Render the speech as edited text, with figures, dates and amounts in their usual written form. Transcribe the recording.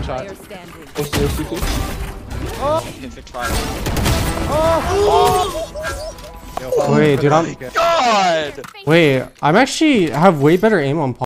one shot. Wait, dude, I'm. God! Wait, I'm actually have way better aim on.